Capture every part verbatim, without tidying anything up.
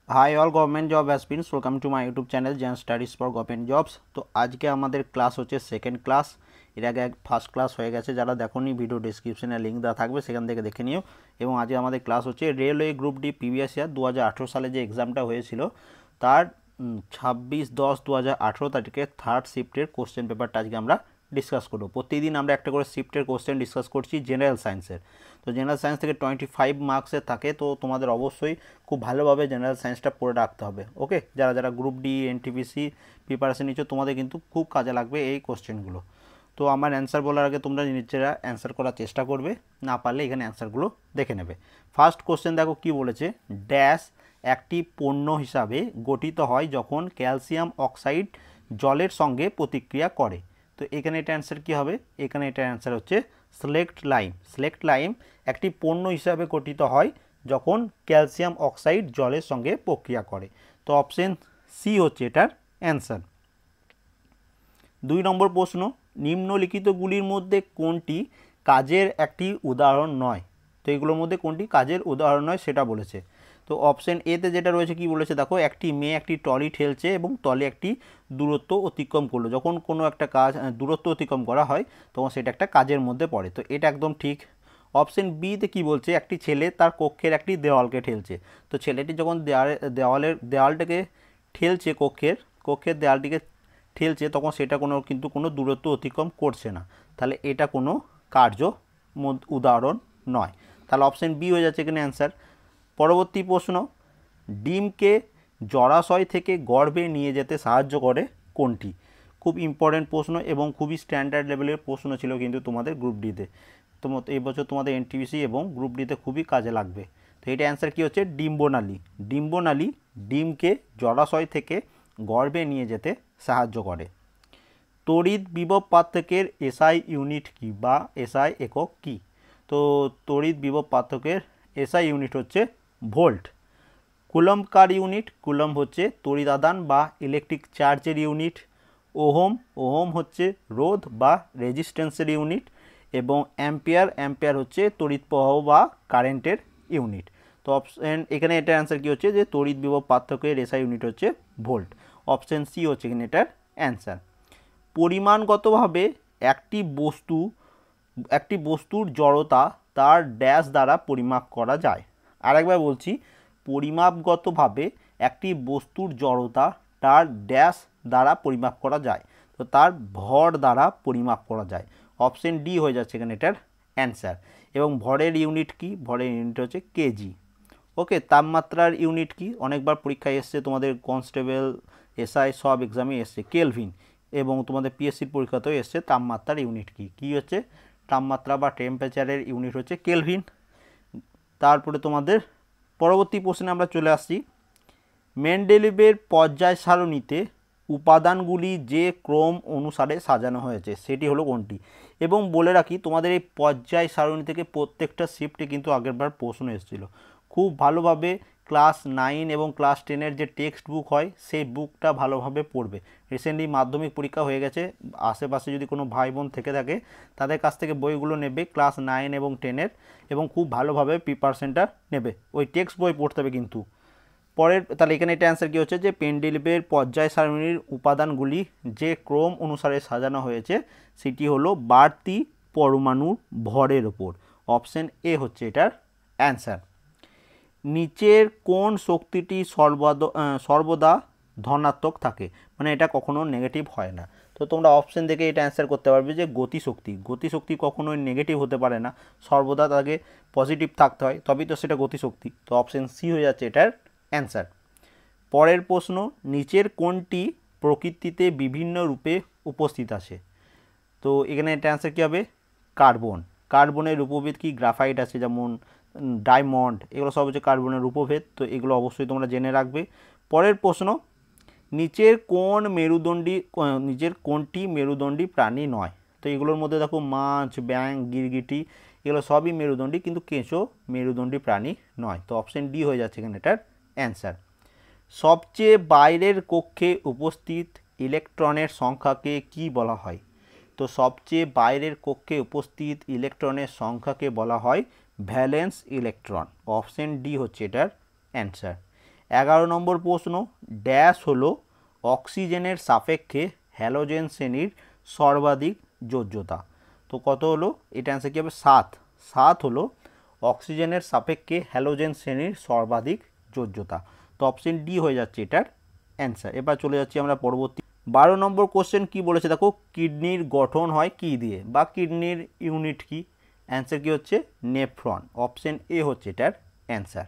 High all government job aspirants, welcome to my YouTube channel gen studies for government jobs. তো আজকে আমাদের class হচ্ছে second class. এর আগে এক ফার্স্ট ক্লাস হয়ে গেছে, যারা দেখোনি ভিডিও ডিসক্রিপশনে লিঙ্ক দেওয়া থাকবে, সেখান থেকে দেখে নিও। এবং আজকে আমাদের ক্লাস হচ্ছে railway group D previous year দু হাজার আঠেরো সালে যে এক্সামটা হয়েছিল তার ছাব্বিশ দশ দু হাজার আঠেরো তারিখে থার্ড শিফটের কোশ্চেন পেপারটা আজকে আমরা ডিসকাস করবো। প্রতিদিন আমরা একটা করে শিফটের কোশ্চেন ডিসকাস করছি জেনারেল সায়েন্সের। তো জেনারেল সায়েন্স থেকে টোয়েন্টি ফাইভ মার্কসের থাকে, তো তোমাদের অবশ্যই খুব ভালোভাবে জেনারেল সায়েন্সটা পড়ে রাখতে হবে। ওকে, যারা যারা গ্রুপ ডি এনটিপিসি প্রিপারেশন নিচ্ছ তোমাদের কিন্তু খুব কাজে লাগবে এই কোশ্চেনগুলো। তো আমার অ্যান্সার বলার আগে তোমরা নিজেরা অ্যান্সার করার চেষ্টা করবে, না পারলে এখানে অ্যান্সারগুলো দেখে নেবে। ফার্স্ট কোশ্চেন দেখো কি বলেছে, ড্যাশ একটি পণ্য হিসাবে গঠিত হয় যখন ক্যালসিয়াম অক্সাইড জলের সঙ্গে প্রতিক্রিয়া করে। তো এখানে এটা অ্যান্সার কী হবে, এখানে এটা অ্যান্সার হচ্ছে সিলেক্ট লাইম। সিলেক্ট লাইম একটি পণ্য হিসাবে গঠিত হয় যখন ক্যালসিয়াম অক্সাইড জলের সঙ্গে প্রক্রিয়া করে। তো অপশন সি হচ্ছে এটার অ্যান্সার। দুই নম্বর প্রশ্ন, নিম্নলিখিতগুলির মধ্যে কোনটি কাজের একটি উদাহরণ নয়? তো এগুলোর মধ্যে কোনটি কাজের উদাহরণ নয় সেটা বলেছে। তো অপশন এতে যেটা রয়েছে কি বলেছে দেখো, একটি মেয়ে একটি ট্রলি ঠেলছে এবং ট্রলি একটি দূরত্ব অতিক্রম করলো। যখন কোনো একটা কাজ দূরত্ব অতিক্রম করা হয় তখন সেটা একটা কাজের মধ্যে পড়ে, তো এটা একদম ঠিক। অপশন বিতে কি বলছে, একটি ছেলে তার কক্ষের একটি দেওয়ালকে ঠেলছে। তো ছেলেটি যখন দেওয়ালে দেওয়ালের দেওয়ালটাকে ঠেলছে, কক্ষের কক্ষের দেওয়ালটিকে ঠেলছে, তখন সেটা কোনো কিন্তু কোনো দূরত্ব অতিক্রম করছে না, তাহলে এটা কোনো কার্য উদাহরণ নয়। তাহলে অপশন বি হয়ে যাচ্ছে এখানে অ্যান্সার। পরবর্তী প্রশ্ন, ডিমকে জলাশয় থেকে গর্ভে নিয়ে যেতে সাহায্য করে কোনটি? খুব ইম্পর্টেন্ট প্রশ্ন এবং খুবই স্ট্যান্ডার্ড লেভেলের প্রশ্ন ছিল কিন্তু তোমাদের গ্রুপ ডিতে। তো এই বছর তোমাদের এনটিপিসি এবং গ্রুপ ডিতে খুবই কাজে লাগবে। তো এটা অ্যান্সার কী হচ্ছে, ডিম্বনালী। ডিম্বনালী ডিমকে জলাশয় থেকে গর্ভে নিয়ে যেতে সাহায্য করে। তড়িৎ বিভব পার্থক্যের এসআই ইউনিট কি বা এসআই একক কি? তো তড়িৎ বিভব পার্থক্যের এসআই ইউনিট হচ্ছে ভোল্ট। কুলম্ব কার ইউনিট? কুলম্ব হচ্ছে তড়িৎ আদান বা ইলেকট্রিক চার্জের ইউনিট। ওহম ওহম হচ্ছে রোধ বা রেজিস্ট্যান্সের ইউনিট। এবং অ্যাম্পিয়ার অ্যাম্পিয়ার হচ্ছে তড়িৎ প্রবাহ বা কারেন্টের ইউনিট। তো অপশন এখানে এটার অ্যান্সার কী হচ্ছে, যে তড়িৎ বিভব পার্থক্যের এসআই ইউনিট হচ্ছে ভোল্ট। অপশন সি হচ্ছে এখানে এটার অ্যান্সার। পরিমাণগতভাবে একটি বস্তু একটি বস্তুর জড়তা তার ড্যাশ দ্বারা পরিমাপ করা যায়। আরেকবার বলছি, পরিমাপগতভাবে একটি বস্তুর জড়তা তার ড্যাশ দ্বারা পরিমাপ করা যায়, তো তার ভর দ্বারা পরিমাপ করা যায়। অপশন ডি হয়ে যাচ্ছে এখানে এটার অ্যান্সার। এবং ভরের ইউনিট কি? ভরের ইউনিট হচ্ছে কেজি। ওকে, তাপমাত্রার ইউনিট কি? অনেকবার পরীক্ষায় এসছে তোমাদের, কনস্টেবল, এসআই সব এক্সামে এসছে কেলভিন, এবং তোমাদের পিএসসির পরীক্ষাতেও এসছে তাপমাত্রার ইউনিট কি? কি হচ্ছে তাপমাত্রা বা টেম্পারেচারের ইউনিট হচ্ছে কেলভিন। তারপরে তোমাদের পরবর্তী প্রশ্নে আমরা চলে আসছি, মেন্ডেলিভের পর্যায় সারণীতে উপাদানগুলি যে ক্রম অনুসারে সাজানো হয়েছে সেটি হলো কোনটি? এবং বলে রাখি, তোমাদের এই পর্যায় সারণী থেকে প্রত্যেকটা শিফটে কিন্তু আগেরবার প্রশ্ন এসেছিল। খুব ভালোভাবে ক্লাস নাইন এবং ক্লাস টেনের যে টেক্সট বুক হয় সেই বুকটা ভালোভাবে পড়বে। রিসেন্টলি মাধ্যমিক পরীক্ষা হয়ে গেছে, আশেপাশে যদি কোনো ভাই বোন থেকে থাকে তাদের কাছ থেকে বইগুলো নেবে ক্লাস নাইন এবং টেনের, এবং খুব ভালোভাবে প্রিপারেশনটা নেবে। ওই টেক্সট বই পড়তে হবে কিন্তু। পরের তাহলে এখানে এটা অ্যান্সার কী হচ্ছে, যে পেন্ডেলিভের পর্যায় সারণীর উপাদানগুলি যে ক্রম অনুসারে সাজানো হয়েছে সেটি হলো বাড়তি পরমাণু ভরের ওপর। অপশন এ হচ্ছে এটার অ্যান্সার। নিচের কোন শক্তিটি সর্বদা সর্বদা ধনাত্মক থাকে, মানে এটা কখনো নেগেটিভ হয় না? তো তোমরা অপশন দেখে এটা অ্যান্সার করতে পারবে যে গতিশক্তি। গতিশক্তি কখনোই নেগেটিভ হতে পারে না, সর্বদা তাকে পজিটিভ থাকতে হয়, তবেই তো সেটা গতিশক্তি। তো অপশন সি হয়ে যাচ্ছে এটার অ্যান্সার। পরের প্রশ্ন, নিচের কোনটি প্রকৃতিতে বিভিন্ন রূপে উপস্থিত আছে? তো এখানে এটা অ্যান্সার কী হবে, কার্বন। কার্বনের রূপভেদ কি? গ্রাফাইট আছে, যেমন ডায়মন্ড, এগুলো সব হচ্ছে কার্বনের রূপভেদ। তো এগুলো অবশ্যই তোমরা জেনে রাখবে। পরের প্রশ্ন, নিচের কোন মেরুদণ্ডী নিচের কোনটি মেরুদণ্ডী প্রাণী নয়? তো এগুলোর মধ্যে দেখো মাছ, ব্যাঙ, গিরগিটি, এগুলো সবই মেরুদণ্ডী, কিন্তু কেঁচো মেরুদণ্ডী প্রাণী নয়। তো অপশন ডি হয়ে যাচ্ছে এখানে এটার অ্যান্সার। সবচেয়ে বাইরের কক্ষে উপস্থিত ইলেকট্রনের সংখ্যাকে কি বলা হয়? তো সবচেয়ে বাইরের কক্ষে উপস্থিত ইলেকট্রনের সংখ্যাকে বলা হয় ভ্যালেন্স ইলেকট্রন। অপশন ডি হচ্ছে এটার অ্যান্সার। এগারো নম্বর প্রশ্ন, ড্যাশ হলো অক্সিজেনের সাপেক্ষে হ্যালোজেন শ্রেণীর সর্বাধিক যোজ্যতা। তো কত হলো, এটা অ্যান্সার কী হবে, সাত। সাত হলো অক্সিজেনের সাপেক্ষে হ্যালোজেন শ্রেণীর সর্বাধিক যোজ্যতা। তো অপশন ডি হয়ে যাচ্ছে এটার অ্যান্সার। এবার চলে যাচ্ছি আমরা পরবর্তী বারো নম্বর কোশ্চেন। কি বলেছে দেখো, কিডনির গঠন হয় কি দিয়ে, বা কিডনির ইউনিট কি? অ্যান্সার কি হচ্ছে, নেফ্রন। অপশন এ হচ্ছে এটার অ্যান্সার।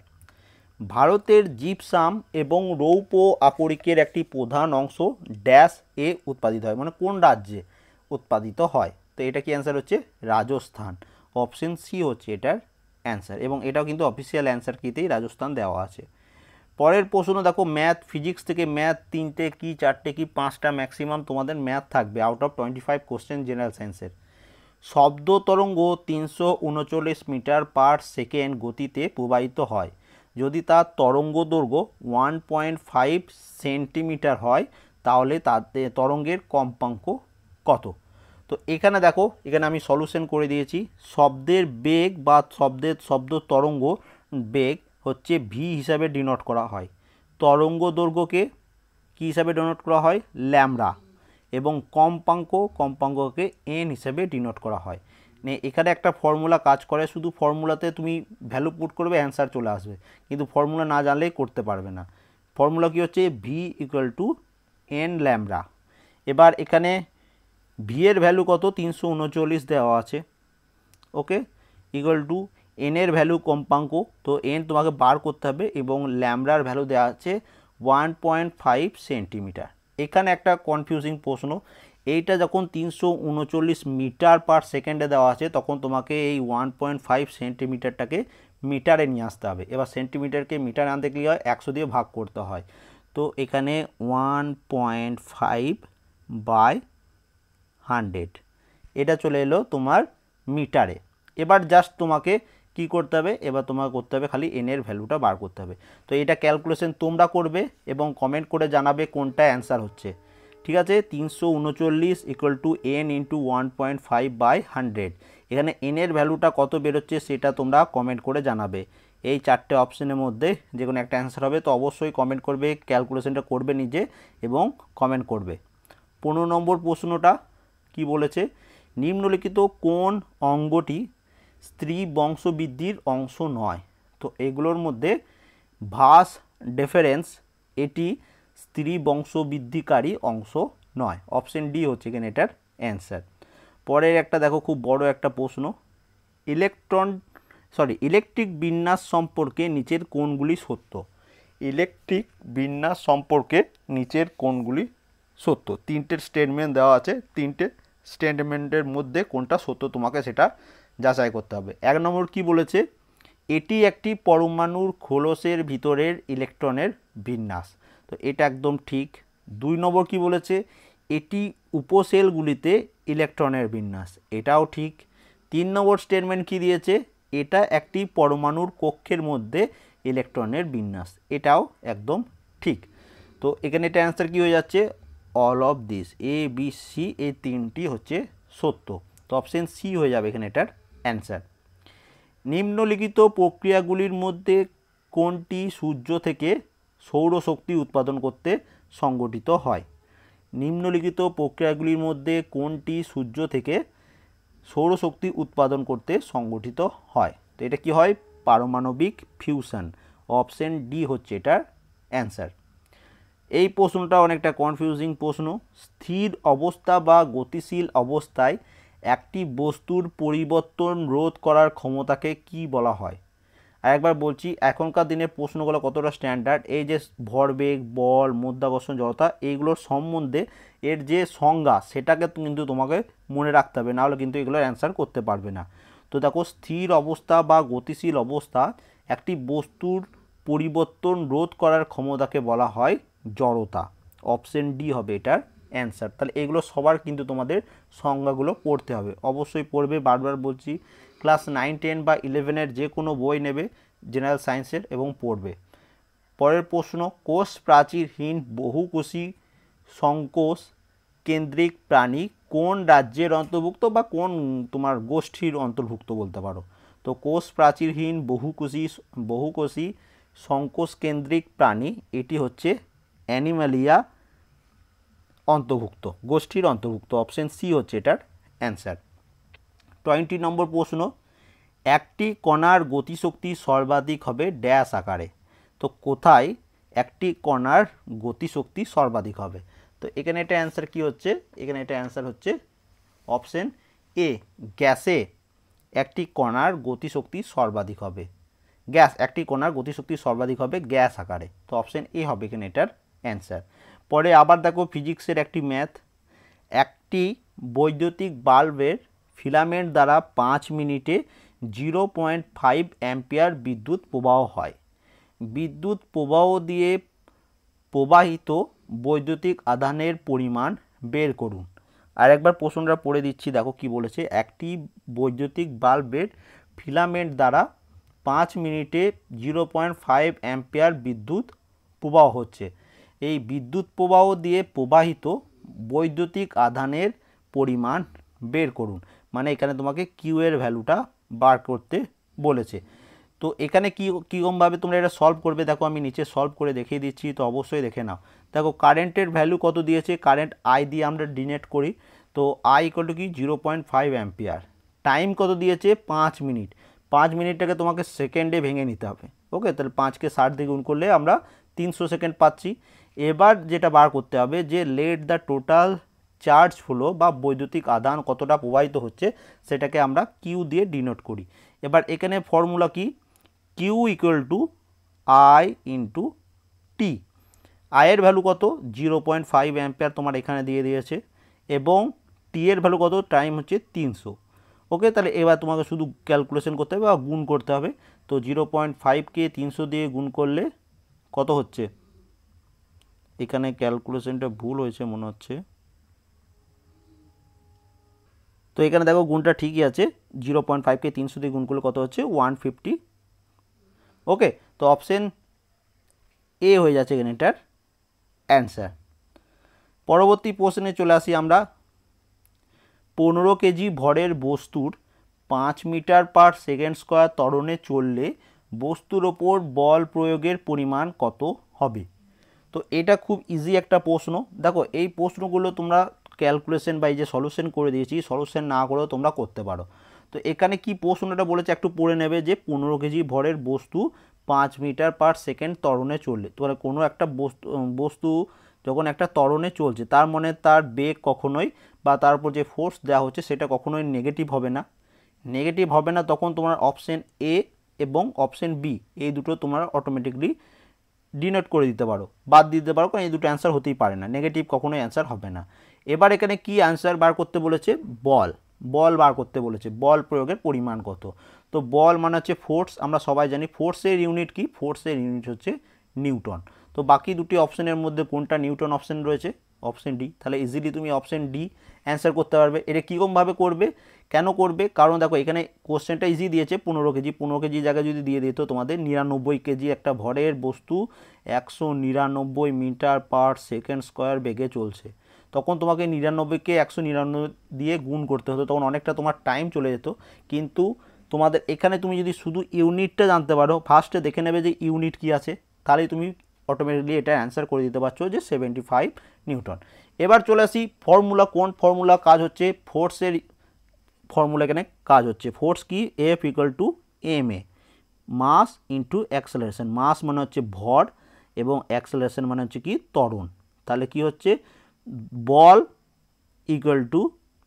ভারতের জিপসাম এবং রৌপ্য আকরিকের একটি প্রধান অংশ ড্যাশ এ উৎপাদিত হয়, মানে কোন রাজ্যে উৎপাদিত হয়? তো এটা কি অ্যান্সার হচ্ছে, রাজস্থান। অপশন সি হচ্ছে এটার অ্যান্সার, এবং এটাও কিন্তু অফিসিয়াল অ্যান্সার কিতেই রাজস্থান দেওয়া আছে। পরের প্রশ্ন দেখো, ম্যাথ, ফিজিক্স থেকে ম্যাথ তিনটে কি চারটে কি পাঁচটা ম্যাক্সিমাম তোমাদের ম্যাথ থাকবে out of twenty five question general সায়েন্সের। শব্দ তরঙ্গ তিনশো উনচল্লিশ মিটার পার সেকেন্ড গতিতে প্রবাহিত হয় যদি তার তরঙ্গ দৈর্ঘ্য ওয়ান পয়েন্ট ফাইভ সেন্টিমিটার হয়, তাহলে তাতে তরঙ্গের কম্পাঙ্ক কত? তো এখানে দেখো, এখানে আমি সলিউশন করে দিয়েছি। শব্দের বেগ বা শব্দের শব্দ তরঙ্গ বেগ হচ্ছে ভি হিসাবে ডিনোট করা হয়, তরঙ্গ দৈর্ঘ্যকে কী হিসাবে ডিনোট করা হয়, ল্যামডা, এবং কম্পাঙ্ক কম্পাঙ্ককে এন হিসাবে ডিনোট করা হয়। মানে এখানে একটা ফর্মুলা কাজ করে, শুধু ফর্মুলাতে তুমি ভ্যালু পুট করবে, অ্যান্সার চলে আসবে, কিন্তু ফর্মুলা না জানলেই করতে পারবে না। ফর্মুলা কী হচ্ছে, V equal to N lambda. এবার এখানে ভি এর ভ্যালু কত, তিনশো উনচল্লিশ দেওয়া আছে, ওকে, ইকুয়াল টু এন এর ভ্যালু কম্পাঙ্ক, তো এন তোমাকে বার করতে হবে, এবং ল্যামডার ভ্যালু দেওয়া আছে ওয়ান পয়েন্ট ফাইভ সেন্টিমিটার। এখানে একটা কনফিউজিং প্রশ্ন, এইটা যখন তিনশো উনচল্লিশ মিটার পার সেকেন্ডে দেওয়া আছে, তখন তোমাকে এই ওয়ান পয়েন্ট ফাইভ সেন্টিমিটারটাকে মিটারে নিয়ে আসতে হবে। এবার সেন্টিমিটারকে মিটারে আনতে গেলে হয় একশো দিয়ে ভাগ করতে হয়। তো এখানে one point five by hundred, এটা চলে এলো তোমার মিটারে। এবার জাস্ট তোমাকে কি করতে হবে, এবার তোমাকে করতে হবে খালি এন এর ভ্যালুটা বার করতে হবে। তো এটা ক্যালকুলেশন তোমরা করবে এবং কমেন্ট করে জানাবে কোনটা অ্যান্সার হচ্ছে, ঠিক আছে। তিনশো উনচল্লিশ equal to N into one point five by hundred, এখানে এন এর ভ্যালুটা কত বেরোচ্ছে সেটা তোমরা কমেন্ট করে জানাবে। এই চারটে অপশনের মধ্যে যে কোনো একটা অ্যান্সার হবে, তো অবশ্যই কমেন্ট করবে, ক্যালকুলেশনটা করবে নিজে এবং কমেন্ট করবে। পনেরো নম্বর প্রশ্নটা কি বলেছে, নিম্নলিখিত কোন অঙ্গটি স্ত্রী বংশবৃদ্ধির অংশ নয়? তো এগুলোর মধ্যে ভাস ডেফারেন্স এটি স্ত্রী বংশবৃদ্ধিকারী অংশ নয়। অপশন ডি হচ্ছে এখানে এটার অ্যান্সার। পরের একটা দেখো, খুব বড় একটা প্রশ্ন, ইলেকট্রন সরি ইলেকট্রিক বিন্যাস সম্পর্কে নিচের কোনগুলি সত্য? ইলেকট্রিক বিন্যাস সম্পর্কে নিচের কোনগুলি সত্য? তিনটে স্টেটমেন্ট দেওয়া আছে, তিনটে স্টেটমেন্টের মধ্যে কোনটা সত্য তোমাকে সেটা যাচাই করতে হবে। এক নম্বর কি বলেছে, এটি একটি পরমাণুর খোলসের ভিতরের ইলেকট্রনের বিন্যাস, তো এটা একদম ঠিক। দুই নম্বর কি বলেছে, এটি উপসেলগুলিতে ইলেকট্রনের বিন্যাস, এটাও ঠিক। তিন নম্বর স্টেটমেন্ট কি দিয়েছে, এটা একটি পরমাণুর কক্ষের মধ্যে ইলেকট্রনের বিন্যাস, এটাও একদম ঠিক। তো এখানে এটা অ্যান্সার কী হয়ে যাচ্ছে, all of this, A B C, এই তিনটি হচ্ছে সত্য। তো অপশন সি হয়ে যাবে এখানে এটার অ্যান্সার। নিম্নলিখিত প্রক্রিয়াগুলির মধ্যে কোনটি সূর্য থেকে সৌরশক্তি উৎপাদন করতে সংগঠিত হয়? নিম্নলিখিত প্রক্রিয়াগুলির মধ্যে কোনটি সূর্য থেকে সৌরশক্তি উৎপাদন করতে সংগঠিত হয়? তো এটা কি হয়, পারমাণবিক ফিউশন। অপশন ডি হচ্ছে এটার অ্যান্সার। এই প্রশ্নটা অনেকটা কনফিউজিং প্রশ্ন। স্থির অবস্থা বা গতিশীল অবস্থায় একটি বস্তুর পরিবর্তন রোধ করার ক্ষমতাকে কি বলা হয়? আর একবার বলছি, এখনকার দিনের প্রশ্নগুলো কতটা স্ট্যান্ডার্ড, এই যে ভরবেগ, বল, মাধ্যাকর্ষণ, জড়তা, এইগুলোর সম্বন্ধে এর যে সংজ্ঞা সেটাকে কিন্তু তোমাকে মনে রাখতে হবে, নাহলে কিন্তু এগুলোর অ্যান্সার করতে পারবে না। তো দেখো, স্থির অবস্থা বা গতিশীল অবস্থা একটি বস্তুর পরিবর্তন রোধ করার ক্ষমতাকে বলা হয় জড়তা। অপশন ডি হবে এটার অ্যান্সার। তাহলে এগুলো সবার কিন্তু তোমাদের সংজ্ঞাগুলো পড়তে হবে, অবশ্যই পড়বে, বারবার বলছি। ক্লাস নাইন টেন বা ইলেভেনের যে কোনো বই নেবে জেনারেল সায়েন্সের এবং পড়বে। পরের প্রশ্ন, কোষ প্রাচীরহীন বহুকোষী সংকোষ কেন্দ্রিক প্রাণী কোন রাজ্যের অন্তর্ভুক্ত বা কোন তোমার গোষ্ঠীর অন্তর্ভুক্ত বলতে পারো? তো কোষ প্রাচীরহীন বহুকোষী বহুকোষী সংকোচ কেন্দ্রিক প্রাণী, এটি হচ্ছে অ্যানিমালিয়া অন্তর্ভুক্ত, গোষ্ঠীর অন্তর্ভুক্ত। অপশন সি হচ্ছে এটার অ্যান্সার। টোয়েন্টি নম্বর প্রশ্ন, একটি কণার গতিশক্তি সর্বাধিক হবে ড্যাশ আকারে। তো কোথায় একটি কণার গতিশক্তি সর্বাধিক হবে? তো এখানে এটা অ্যান্সার কি হচ্ছে? এখানে এটা অ্যান্সার হচ্ছে অপশন এ, গ্যাসে একটি কণার গতিশক্তি সর্বাধিক হবে। গ্যাস একটি কণার গতিশক্তি সর্বাধিক হবে গ্যাস আকারে। তো অপশন এ হবে এখানে এটার অ্যান্সার। পরে আবার দেখো ফিজিক্সের একটি ম্যাথ, একটি বৈদ্যুতিক বাল্বের ফিলামেন্ট দ্বারা পাঁচ মিনিটে জিরো পয়েন্ট ফাইভ অ্যাম্পিয়ার বিদ্যুৎ প্রবাহ হয়। বিদ্যুৎ প্রবাহ দিয়ে প্রবাহিত বৈদ্যুতিক আধানের পরিমাণ বের করুন। আর একবার প্রশ্নটা পড়ে দিচ্ছি, দেখো কি বলেছে। একটি বৈদ্যুতিক বাল্বের ফিলামেন্ট দ্বারা পাঁচ মিনিটে জিরো পয়েন্ট ফাইভ অ্যাম্পিয়ার বিদ্যুৎ প্রবাহ হচ্ছে। এই বিদ্যুৎ প্রবাহ দিয়ে প্রবাহিত বৈদ্যুতিক আধানের পরিমাণ বের করুন। মানে এখানে তোমাকে কিউ এর ভ্যালুটা বার করতে বলেছে। তো এখানে কী কীরকমভাবে তোমরা এটা সলভ করবে, দেখো আমি নিচে সলভ করে দেখিয়ে দিচ্ছি, তো অবশ্যই দেখে নাও। দেখো কারেন্টের ভ্যালু কত দিয়েছে, কারেন্ট আই দিয়ে আমরা ডিনোট করি। তো আই ইকুয়াল টু কি zero point five ampere. Time কত দিয়েছে, পাঁচ মিনিট। পাঁচ মিনিটটাকে তোমাকে সেকেন্ডে ভেঙে নিতে হবে। ওকে, তাহলে পাঁচকে ষাট দিয়ে গুণ করলে আমরা তিনশো সেকেন্ড পাচ্ছি। এবার যেটা বার করতে হবে যে let the total charge flow বা বৈদ্যুতিক আধান কতটা প্রবাহিত হচ্ছে সেটাকে আমরা কিউ দিয়ে ডিনোট করি। এবার এখানে ফর্মুলা কি, Q equal to I into T. আয়ের ভ্যালু কত, জিরো পয়েন্ট ফাইভ অ্যাম্পিয়ার তোমার এখানে দিয়ে দিয়েছে, এবং টি এর ভ্যালু কত, টাইম হচ্ছে তিনশো। ওকে, তাহলে এবার তোমাকে শুধু ক্যালকুলেশন করতে হবে বা গুণ করতে হবে। তো জিরো পয়েন্ট ফাইভকে তিনশো দিয়ে গুণ করলে কত হচ্ছে, এখানে ক্যালকুলেশনটা ভুল হয়েছে মনে হচ্ছে। তো এখানে দেখো গুণটা ঠিকই আছে, জিরো পয়েন্ট ফাইভকে তিনশো দিয়ে গুণ করলে কত হচ্ছে, ওয়ান ফিফটি। ওকে, তো অপশন এ হয়ে যাচ্ছে এখানে এটার অ্যান্সার। পরবর্তী প্রশ্নে চলে আসি আমরা। পনেরো কেজি ভরের বস্তুর পাঁচ মিটার পার সেকেন্ড স্কোয়ার ত্বরণে চললে বস্তুর ওপর বল প্রয়োগের পরিমাণ কত হবে? তো এটা খুব ইজি একটা প্রশ্ন। দেখো এই প্রশ্নগুলো তোমরা ক্যালকুলেশন বা এই যে সলিউশন করে দিয়েছি, সলিউশন না করেও তোমরা করতে পারো। তো এখানে কি প্রশ্নটা বলেছে একটু পড়ে নেবে, যে পনেরো কেজি ভরের বস্তু পাঁচ মিটার পার সেকেন্ড ত্বরণে চললে, তোমার কোনো একটা বস্তু বস্তু যখন একটা ত্বরণে চলছে তার মানে তার বেগ কখনোই বা তার উপর যে ফোর্স দেওয়া হচ্ছে সেটা কখনোই নেগেটিভ হবে না। নেগেটিভ হবে না তখন তোমার অপশন এ এবং অপশন বি এই দুটো তোমরা অটোমেটিকলি ডিনোট করে দিতে পারো, বাদ দিতে পারো, কারণ এই দুটো অ্যান্সার হতেই পারে না, নেগেটিভ কখনোই অ্যান্সার হবে না। এবার এখানে কি অ্যান্সার বার করতে বলেছে, বল বল বার করতে বলেছে, বল প্রয়োগের পরিমাণ কত। তো বল মানে হচ্ছে ফোর্স, আমরা সবাই জানি ফোর্সের ইউনিট কি, ফোর্সের ইউনিট হচ্ছে নিউটন। তো বাকি দুটি অপশনের মধ্যে কোনটা নিউটন অপশন রয়েছে, অপশন ডি। তাহলে ইজিলি তুমি অপশন ডি অ্যান্সার করতে পারবে। এটা কীরকমভাবে করবে, কেন করবে, কারণ দেখো এখানে কোশ্চেনটা ইজি দিয়েছে, পনেরো কেজি পনেরো কেজি জায়গায় যদি দিয়ে দিত তোমাদের নিরানব্বই কেজি একটা ভরের বস্তু একশো নিরানব্বই মিটার পার সেকেন্ড স্কোয়ার বেগে চলছে, তখন তোমাকে নিরানব্বইকে একশো নিরানব্বই দিয়ে গুণ করতে হতো, তখন অনেকটা তোমার টাইম চলে যেত। কিন্তু তোমাদের এখানে তুমি যদি শুধু ইউনিটটা জানতে পারো, ফার্স্টে দেখে নেবে যে ইউনিট কি আছে, তাহলেই তুমি অটোমেটিকলি এটা অ্যান্সার করে দিতে পারছো যে সেভেন্টি ফাইভ নিউটন। এবার চলে আসি ফর্মুলা, কোন ফর্মুলা কাজ হচ্ছে, ফোর্সের ফর্মুলা এখানে কাজ হচ্ছে। ফোর্স কি, F equal to M A, mass into acceleration. Mass মানে হচ্ছে ভর এবং অ্যাক্সেলারেশন মানে হচ্ছে কি ত্বরণ। তাহলে কি হচ্ছে, বল ইকুয়াল টু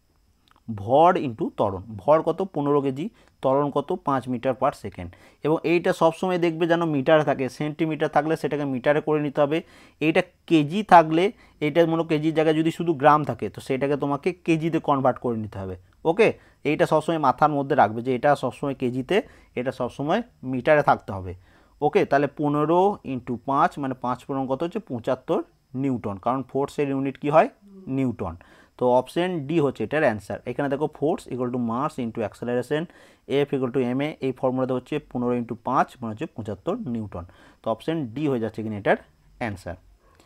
ভর ইন্টু ত্বরণ। ভর কত, পনেরো কেজি, ত্বরণ কত, পাঁচ মিটার পার সেকেন্ড। এবং এইটা সবসময় দেখবে যেন মিটারে থাকে, সেন্টিমিটার থাকলে সেটাকে মিটারে করে নিতে হবে। এইটা কেজি থাকলে, এইটা মনে কেজির জায়গায় যদি শুধু গ্রাম থাকে তো সেটাকে তোমাকে কেজিতে কনভার্ট করে নিতে হবে। ওকে, এইটা সবসময় মাথার মধ্যে রাখবে যে এটা সবসময় কেজিতে, এটা সবসময় মিটারে থাকতে হবে। ওকে, তাহলে পনেরো ইন্টু পাঁচ মানে পাঁচ পনেরো কত হচ্ছে, পঁচাত্তর নিউটন, কারণ ফোর্সের ইউনিট কি হয়, নিউটন। তো অপশন ডি হচ্ছে এটার অ্যান্সার। এখানে দেখো force equal to mass into acceleration, F equal to M A, এই ফর্মুলাতে হচ্ছে পনেরো ইন্টু পাঁচ মানে হচ্ছে পঁচাত্তর নিউটন। তো অপশন ডি হয়ে যাচ্ছে কিনা এটার অ্যান্সার।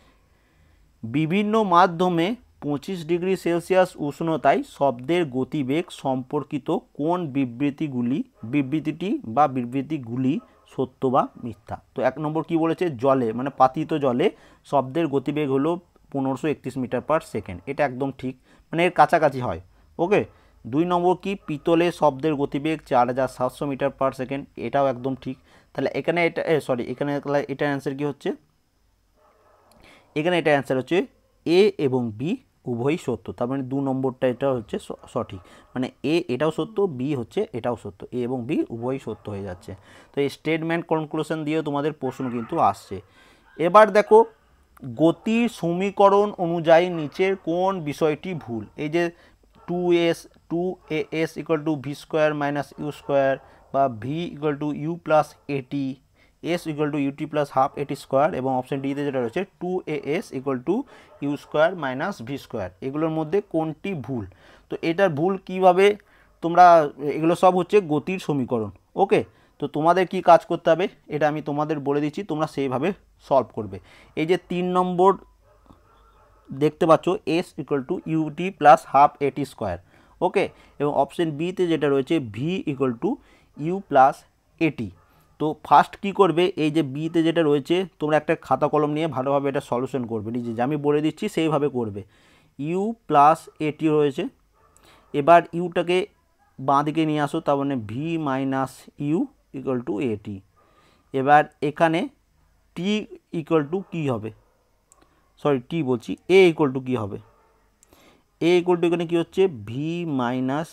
বিভিন্ন মাধ্যমে পঁচিশ ডিগ্রি সেলসিয়াস উষ্ণতায় শব্দের গতিবেগ সম্পর্কিত কোন বিবৃতিগুলি বিবৃতিটি বা বিবৃতিগুলি সত্য বা মিথ্যা। তো এক নম্বর কি বলেছে, জলে মানে পাতিত জলে শব্দের গতিবেগ হলো পনেরোশো একত্রিশ মিটার পার সেকেন্ড, এটা একদম ঠিক, মানে এর কাছাকাছি হয়। ওকে। দুই নম্বর কি, পিতলে শব্দের গতিবেগ চার হাজার সাতশো মিটার পার সেকেন্ড, এটাও একদম ঠিক। তাহলে এখানে এটা সরি এখানে এটার অ্যান্সার কি হচ্ছে, এখানে এটা অ্যান্সার হচ্ছে এ এবং বি উভয়ই সত্য। তার মানে দু নম্বরটা এটা হচ্ছে সঠিক, মানে এ এটাও সত্য, বি হচ্ছে এটাও সত্য, এ এবং বি উভয়ই সত্য হয়ে যাচ্ছে। তো এই স্টেটমেন্ট কনক্লুশন দিয়েও তোমাদের প্রশ্ন কিন্তু আসছে। এবার দেখো, গতির সমীকরণ অনুযায়ী নিচের কোন বিষয়টি ভুল। এই যে two S two A S equal to V square minus U square, বা V equal to U plus A T, S equal to U T plus half A T square, এবং অপশন ডিতে যেটা রয়েছে two A S equal to U square minus V square, এগুলোর মধ্যে কোনটি ভুল। তো এটার ভুল কিভাবে তোমরা, এগুলো সব হচ্ছে গতির সমীকরণ। ওকে। তো তোমাদের কি কাজ করতে হবে এটা আমি তোমাদের বলে দিচ্ছি, তোমরা সেইভাবে সলভ করবে। এই যে তিন নম্বর দেখতে পাচ্ছ, S equal to U T plus half A T square. Okay. এবং অপশন বিতে যেটা রয়েছে V equal to U plus A T. তো ফার্স্ট কি করবে, এই যে বিতে যেটা রয়েছে তোমরা একটা খাতা কলম নিয়ে ভালোভাবে এটা সলিউশন করবে, নিজে যে আমি বলে দিচ্ছি সেইভাবে করবে। ইউ প্লাস এটি রয়েছে, এবার ইউটাকে বাঁ দিকে নিয়ে আসো, তার মানে V minus U equal to A T. এবার এখানে টি ইকুয়াল টু কী হবে, সরি টি বলছি, এ ইকুয়াল টু কী হবে, এ ইকুয়াল টু এখানে কী হচ্ছে ভি মাইনাস,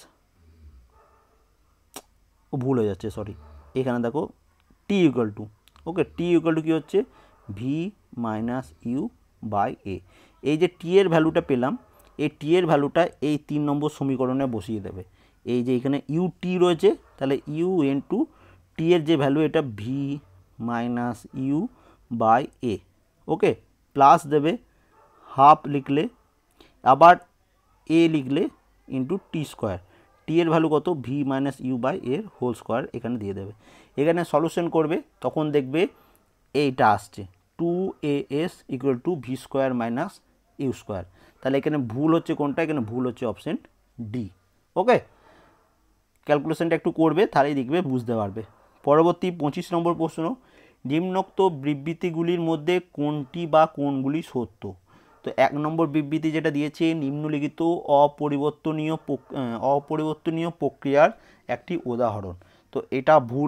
ও ভুল হয়ে যাচ্ছে সরি, এখানে দেখো T equal to, okay, T equal to কী হচ্ছে V minus U by A. এই যে টি এর ভ্যালুটা পেলাম, এই টি এর ভ্যালুটা এই তিন নম্বর সমীকরণে বসিয়ে দেবে। এই যে এখানে ইউ টি রয়েছে, তাহলে ইউ এন টু টি এর যে ভ্যালু এটা V minus U by A. Okay. Plus দেবে, হাফ লিখলে, আবার এ লিখলে ইন্টু টি স্কোয়ার, টি এর ভ্যালু কত ভি মাইনাস ইউ বাই এর হোল স্কোয়ার এখানে দিয়ে দেবে। এখানে সলিউশন করবে, তখন দেখবে এইটা আসছে two A S equal to V square minus U square. তাহলে এখানে ভুল হচ্ছে কোনটা, এখানে ভুল হচ্ছে অপশন ডি। ওকে। ক্যালকুলেশনটা একটু করবে, তাহলেই দেখবে বুঝতে পারবে। পরবর্তী পঁচিশ নম্বর প্রশ্ন, নিম্নোক্ত বিবৃতিগুলির মধ্যে কোনটি বা কোনগুলি সত্য। তো এক নম্বর বিবৃতি যেটা দিয়েছে, নিম্নলিখিত অপরিবর্তনীয় অপরিবর্তনীয় প্রক্রিয়ার একটি উদাহরণ। তো এটা ভুল,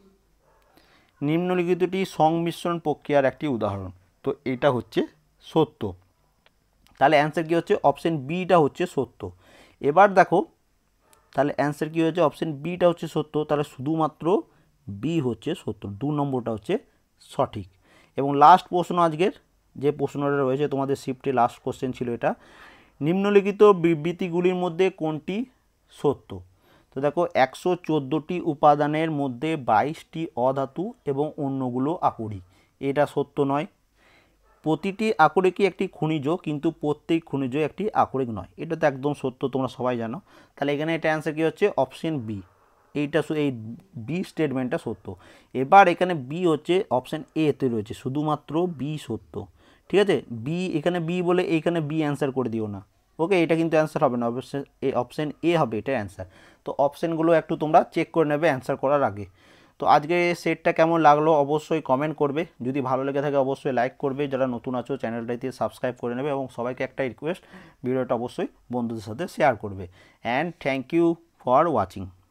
নিম্নলিখিতটি সংমিশ্রণ প্রক্রিয়ার একটি উদাহরণ। তো এটা হচ্ছে সত্য। তাহলে অ্যান্সার কী হচ্ছে, অপশন বিটা হচ্ছে সত্য। এবার দেখো, তাহলে অ্যান্সার কী হচ্ছে, অপশন বিটা হচ্ছে সত্য, তাহলে শুধুমাত্র বি হচ্ছে সত্য, দু নম্বরটা হচ্ছে সঠিক। এবং লাস্ট প্রশ্ন আজকের যে প্রশ্নটা রয়েছে তোমাদের শিফটে লাস্ট কোশ্চেন ছিল এটা, নিম্নলিখিত বিবৃতিগুলির মধ্যে কোনটি সত্য। তো দেখো, একশো চোদ্দোটি উপাদানের মধ্যে বাইশটি অধাতু এবং অন্যগুলো আকরিক, এটা সত্য নয়। প্রতিটি আকরিকই একটি খনিজ, কিন্তু প্রত্যেক খনিজ একটি আকরিক নয়, এটা তো একদম সত্য, তোমরা সবাই জানো। তাহলে এখানে এটা অ্যান্সার কী হচ্ছে, অপশন বি, এইটা এই বি স্টেটমেন্টটা সত্য। এবার এখানে বি হচ্ছে অপশন এতে রয়েছে, শুধুমাত্র বি সত্য। ঠিক আছে, বি এখানে বি বলে এইখানে বি অ্যান্সার করে দিও না। ওকে, এটা কিন্তু অ্যান্সার হবে না, অবশ্যই এই অপশন এ হবে এটা অ্যান্সার। তো অপশানগুলো একটু তোমরা চেক করে নেবে অ্যান্সার করার আগে। তো আজকে সেটটা কেমন লাগলো অবশ্যই কমেন্ট করবে, যদি ভালো লেগে থাকে অবশ্যই লাইক করবে, যারা নতুন আছো চ্যানেলটাতে সাবস্ক্রাইব করে নেবে, এবং সবাইকে একটা রিকোয়েস্ট, ভিডিওটা অবশ্যই বন্ধুদের সাথে শেয়ার করবে। And thank you for watching.